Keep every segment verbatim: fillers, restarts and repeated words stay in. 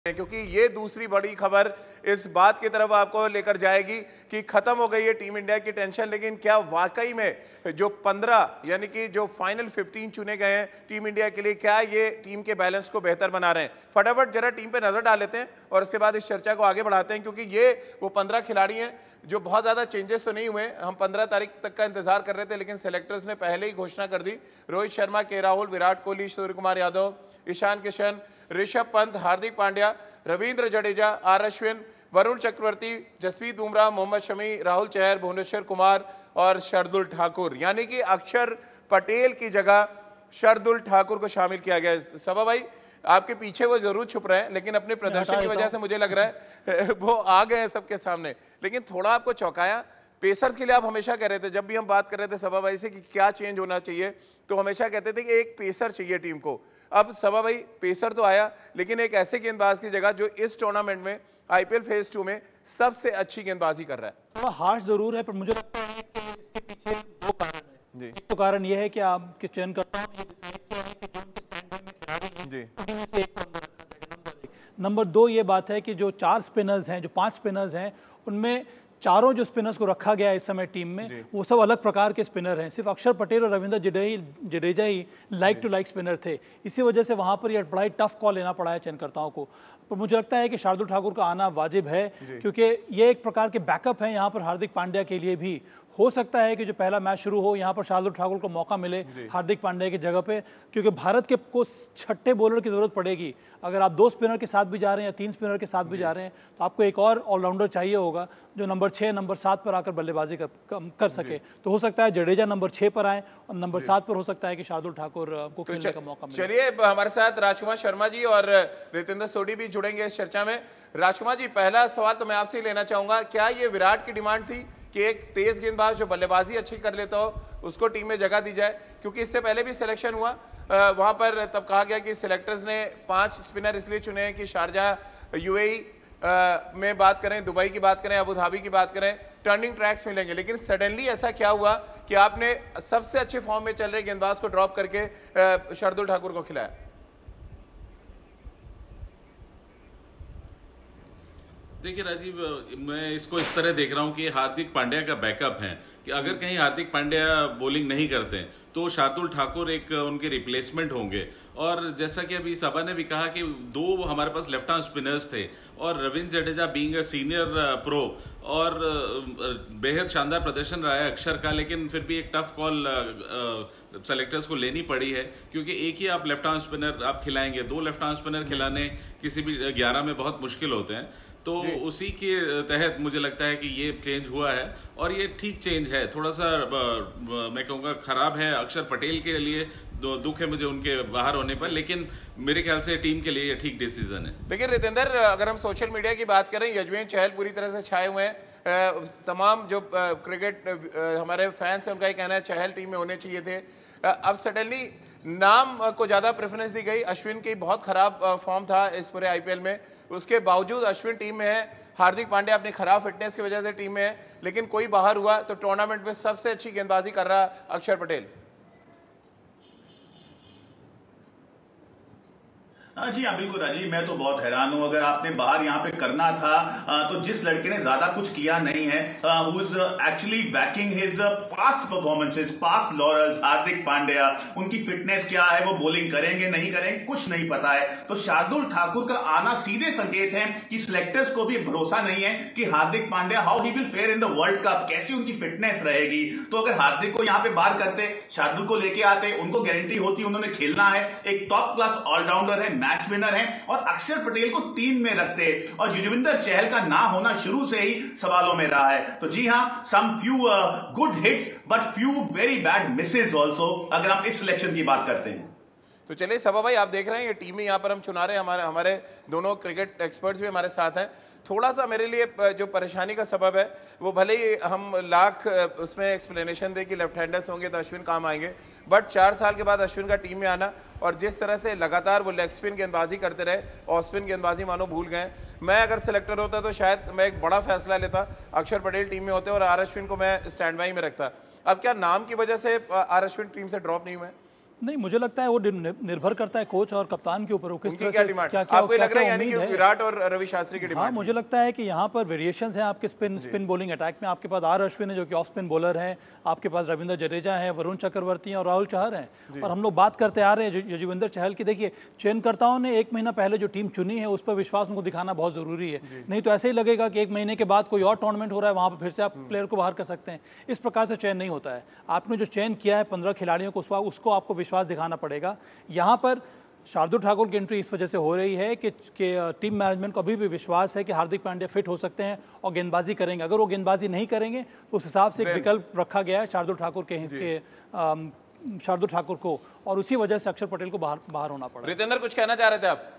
क्योंकि ये दूसरी बड़ी खबर इस बात की तरफ आपको लेकर जाएगी कि खत्म हो गई है टीम इंडिया की टेंशन। लेकिन क्या वाकई में जो पंद्रह यानी कि जो फाइनल पंद्रह चुने गए हैं टीम इंडिया के लिए, क्या ये टीम के बैलेंस को बेहतर बना रहे हैं? फटाफट जरा टीम पे नजर डाल लेते हैं और उसके बाद इस चर्चा को आगे बढ़ाते हैं, क्योंकि ये वो पंद्रह खिलाड़ी हैं जो बहुत ज़्यादा चेंजेस तो नहीं हुए। हम पंद्रह तारीख तक का इंतजार कर रहे थे, लेकिन सेलेक्टर्स ने पहले ही घोषणा कर दी। रोहित शर्मा, के राहुल, विराट कोहली, सूर्य कुमार यादव, ईशान किशन, ऋषभ पंत, हार्दिक पांड्या, रविंद्र जडेजा, आर अश्विन, वरुण चक्रवर्ती, जसप्रीत बुमराह, मोहम्मद शमी, राहुल चहर, भुवनेश्वर कुमार और शार्दुल ठाकुर। यानी कि अक्षर पटेल की जगह शार्दुल ठाकुर को शामिल किया गया है। सबा भाई, आपके पीछे वो जरूर छुप रहे हैं, लेकिन अपने प्रदर्शन की वजह से मुझे लग रहा है वो आ गए हैं सबके सामने। लेकिन थोड़ा आपको चौंकाया। पेसर्स के लिए आप हमेशा कह रहे थे, जब भी हम बात कर रहे थे सबा भाई से कि क्या चेंज होना चाहिए, तो हमेशा कहते थे कि एक पेसर चाहिए टीम को। अब सबा भाई, पेसर तो आया, लेकिन एक ऐसे गेंदबाज की जगह जो इस टूर्नामेंट में आईपीएल फेज टू में सबसे अच्छी गेंदबाजी कर रहा है। थोड़ा हार्श जरूर है, पर मुझे लगता है कि इसके पीछे दो कारण है। एक तो कारण यह है कि आपके चयनकर्ताओं ने डिसाइड किया है कि जो उनके स्टैंड बाय में खिलाड़ी हैं उन्हीं में से एक को अंदर रखा जाएगा, नंबर एक। नंबर दो ये बात है कि जो चार स्पिनर्स हैं, जो पांच स्पिनर्स हैं, उनमें चारों जो स्पिनर्स को रखा गया है इस समय टीम में, वो सब अलग प्रकार के स्पिनर हैं। सिर्फ अक्षर पटेल और रविंद्र जडेजा ही लाइक टू लाइक स्पिनर थे। इसी वजह से वहां पर यह बड़ा ही टफ कॉल लेना पड़ा है चयनकर्ताओं को। पर मुझे लगता है कि शार्दुल ठाकुर का आना वाजिब है, क्योंकि ये एक प्रकार के बैकअप है यहाँ पर हार्दिक पांड्या के लिए भी। हो सकता है कि जो पहला मैच शुरू हो यहाँ पर शार्दुल ठाकुर को मौका मिले हार्दिक पांड्या की जगह पे, क्योंकि भारत के को छठे बॉलर की जरूरत पड़ेगी। अगर आप दो स्पिनर के साथ भी जा रहे हैं या तीन स्पिनर के साथ भी जा रहे हैं, तो आपको एक और ऑलराउंडर चाहिए होगा जो नंबर छः नंबर सात पर आकर बल्लेबाजी कर, कर सके। तो हो सकता है जडेजा नंबर छः पर आए और नंबर सात पर हो सकता है कि शार्दुल ठाकुर को खेलने तो का मौका मिले। चलिए, हमारे साथ राजकुमार शर्मा जी और रितेंद्र सोडी भी जुड़ेंगे इस चर्चा में। राजकुमार जी, पहला सवाल तो मैं आपसे ही लेना चाहूंगा, क्या ये विराट की डिमांड थी कि एक तेज गेंदबाज जो बल्लेबाजी अच्छी कर लेता हो उसको टीम में जगह दी जाए? क्योंकि इससे पहले भी सिलेक्शन हुआ, वहां पर तब कहा गया कि सिलेक्टर्स ने पांच स्पिनर इसलिए चुने हैं कि शारजाह, यूएई में बात करें, दुबई की बात करें, अबू धाबी की बात करें, टर्निंग ट्रैक्स मिलेंगे। लेकिन सडनली ऐसा क्या हुआ कि आपने सबसे अच्छे फॉर्म में चल रहे गेंदबाज को ड्रॉप करके शार्दुल ठाकुर को खिलाया? देखिए राजीव, मैं इसको इस तरह देख रहा हूं कि हार्दिक पांड्या का बैकअप है कि अगर कहीं हार्दिक पांड्या बॉलिंग नहीं करते तो शार्दुल ठाकुर एक उनके रिप्लेसमेंट होंगे। और जैसा कि अभी सभा ने भी कहा कि दो हमारे पास लेफ्ट आर्म स्पिनर्स थे और Ravindra Jadeja being a senior pro और बेहद शानदार प्रदर्शन रहा है अक्षर का, लेकिन फिर भी एक टफ कॉल सेलेक्टर्स को लेनी पड़ी है, क्योंकि एक ही आप लेफ्ट आर्म स्पिनर आप खिलाएंगे, दो लेफ्ट आर्म स्पिनर खिलाने किसी भी ग्यारह में बहुत मुश्किल होते हैं। तो उसी के तहत मुझे लगता है कि ये चेंज हुआ है और ये ठीक चेंज है। थोड़ा सा मैं कहूँगा खराब है अक्षर पटेल के लिए, दुख है मुझे उनके बाहर होने पर, लेकिन मेरे ख्याल से टीम के लिए ये ठीक डिसीजन है। देखिए रितेंद्र, अगर हम सोशल मीडिया की बात करें, यजवेंद्र चहल पूरी तरह से छाए हुए हैं। तमाम जो क्रिकेट हमारे फैंस हैं उनका ये कहना है चहल टीम में होने चाहिए थे। अब सडनली नाम को ज़्यादा प्रेफरेंस दी गई। अश्विन की बहुत खराब फॉर्म था इस पूरे आईपीएल में, उसके बावजूद अश्विन टीम में है। हार्दिक पांड्या अपनी खराब फिटनेस की वजह से टीम में है, लेकिन कोई बाहर हुआ तो टूर्नामेंट में सबसे अच्छी गेंदबाजी कर रहा अक्षर पटेल। जी हाँ, बिल्कुल राजीव, मैं तो बहुत हैरान हूं। अगर आपने बाहर यहाँ पे करना था तो जिस लड़के ने ज्यादा कुछ किया नहीं है, who is actually backing his past performances, past laurels, Hardik Pandya, उनकी फिटनेस क्या है, वो बॉलिंग करेंगे नहीं करेंगे कुछ नहीं पता है। तो शार्दुल ठाकुर का आना सीधे संकेत है कि सिलेक्टर्स को भी भरोसा नहीं है कि Hardik Pandya how he will fare in the World Cup, कैसी उनकी फिटनेस रहेगी। तो अगर हार्दिक को यहाँ पे बाहर करते, शार्दुल को लेके आते, उनको गारंटी होती उन्होंने खेलना है, एक टॉप क्लास ऑलराउंडर है, मैच विनर हैं, और अक्षर पटेल को टीम में रखते। और युजवेंद्र चहल का ना होना शुरू से ही सवालों में रहा है। तो जी हां, some few good hits but few very bad misses also, अगर हम इस सिलेक्शन की बात करते हैं। तो चलिए सबा भाई, आप देख रहे हैं ये टीमें यहाँ पर हम चुना रहे हैं, हमारे हमारे दोनों क्रिकेट एक्सपर्ट्स भी हमारे साथ हैं। थोड़ा सा मेरे लिए जो परेशानी का सबब है, वो भले ही हम लाख उसमें एक्सप्लेनेशन दें कि लेफ्ट हैंडर्स होंगे तो अश्विन काम आएंगे, बट चार साल के बाद अश्विन का टीम में आना और जिस तरह से लगातार वो लेग स्पिन गेंदबाजी करते रहे, ऑफ स्पिन गेंदबाजी मानो भूल गए। मैं अगर सिलेक्टर होता तो शायद मैं एक बड़ा फैसला लेता, अक्षर पटेल टीम में होते और आर अश्विन को मैं स्टैंड बाई में रखता। अब क्या नाम की वजह से आर अश्विन टीम से ड्रॉप नहीं हुए? नहीं, मुझे लगता है वो निर्भर करता है कोच और कप्तान के ऊपर, किस तरह से क्या, क्या, क्या आपको लग रहा है यानी कि विराट और रवि शास्त्री की डिमांड? हाँ, मुझे लगता है कि यहाँ पर वेरिएशंस हैं आपके स्पिन स्पिन बॉलिंग अटैक में। आपके पास आर अश्विन है जो कि ऑफ स्पिन बॉलर हैं, आपके पास रविंद्र जडेजा हैं, वरुण चक्रवर्ती हैं और राहुल चहर हैं। और हम लोग बात करते आ रहे हैं यजुवेंद्र चहल की। देखिए, चयनकर्ताओं ने एक महीना पहले जो टीम चुनी है उस पर विश्वास उनको दिखाना बहुत जरूरी है, नहीं तो ऐसे ही लगेगा कि एक महीने के बाद कोई और टूर्नामेंट हो रहा है, वहाँ पर फिर से आप प्लेयर को बाहर कर सकते हैं। इस प्रकार से चयन नहीं होता है। आपने जो चयन किया है पंद्रह खिलाड़ियों को, उसको आपको विश्वास दिखाना पड़ेगा। यहाँ पर शार्दुल ठाकुर की एंट्री इस वजह से हो रही है कि, कि टीम मैनेजमेंट को अभी भी विश्वास है कि हार्दिक पांड्या फिट हो सकते हैं और गेंदबाजी करेंगे। अगर वो गेंदबाजी नहीं करेंगे तो उस हिसाब से एक विकल्प रखा गया है शार्दुल ठाकुर के, के शार्दुल ठाकुर को, और उसी वजह से अक्षर पटेल को बाहर बाहर होना पड़ा। रितेंद्र, कुछ कहना चाह रहे थे आप?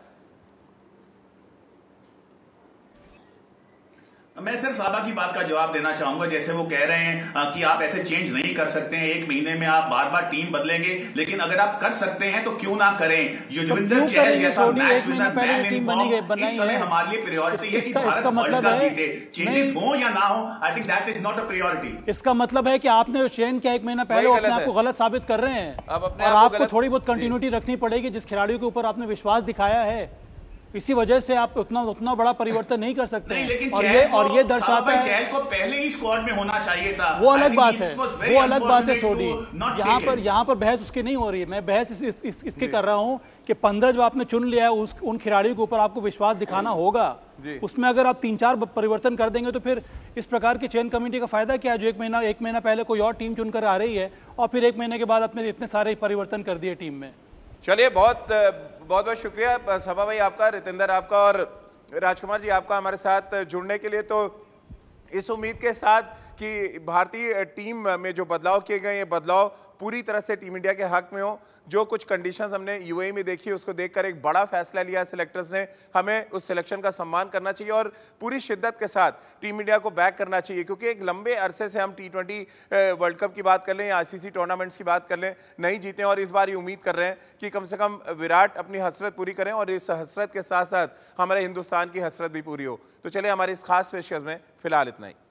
मैं सिर्फ साबा की बात का जवाब देना चाहूंगा। जैसे वो कह रहे हैं कि आप ऐसे चेंज नहीं कर सकते हैं, एक महीने में आप बार बार टीम बदलेंगे, लेकिन अगर आप कर सकते हैं तो क्यों ना करें। युजवेंद्र चहल जैसा match winner man in form इस समय हमारे लिए प्रायोरिटी है कि भारत वर्ल्ड कप जीते। चेंजेस हो या ना हो, I think that is not a priority. इसका मतलब है कि आपने चयन किया एक महीना पहले, अपने आप को गलत साबित कर रहे हैं और आपको थोड़ी बहुत कंटिन्यूटी रखनी पड़ेगी। जिस खिलाड़ियों के ऊपर आपने विश्वास दिखाया है, इसी वजह से आप उतना उतना बड़ा परिवर्तन नहीं कर सकते हैं। लेकिन और ये और ये दर्शाता है चहल को पहले ही स्क्वाड में होना चाहिए था। वो अलग बात है, वो अलग बात है सोडी। यहाँ पर यहाँ पर बहस उसकी नहीं हो रही है। मैं बहस इस, इस, इस, इसके कर रहा हूँ कि पंद्रह जो आपने चुन लिया है उस उन खिलाड़ियों के ऊपर आपको विश्वास दिखाना होगा। उसमें अगर आप तीन चार परिवर्तन कर देंगे तो फिर इस प्रकार की चयन कमेटी का फायदा क्या है, जो एक महीना एक महीना पहले कोई और टीम चुनकर आ रही है और फिर एक महीने के बाद अपने इतने सारे परिवर्तन कर दिए टीम में। चलिए, बहुत बहुत बहुत शुक्रिया सभा भाई आपका, रितेंद्र आपका और राजकुमार जी आपका हमारे साथ जुड़ने के लिए। तो इस उम्मीद के साथ कि भारतीय टीम में जो बदलाव किए गए ये बदलाव पूरी तरह से टीम इंडिया के हक में हो। जो कुछ कंडीशंस हमने यूएई में देखी उसको देखकर एक बड़ा फैसला लिया सिलेक्टर्स ने। हमें उस सिलेक्शन का सम्मान करना चाहिए और पूरी शिद्दत के साथ टीम इंडिया को बैक करना चाहिए, क्योंकि एक लंबे अरसे से हम टी ट्वेंटी वर्ल्ड कप की बात कर लें या आईसीसी टूर्नामेंट्स की बात कर लें, नहीं जीते और इस बार ये उम्मीद कर रहे हैं कि कम से कम विराट अपनी हसरत पूरी करें और इस हसरत के साथ साथ हमारे हिंदुस्तान की हसरत भी पूरी हो। तो चलिए, हमारी इस खास पेशकश में फिलहाल इतना ही।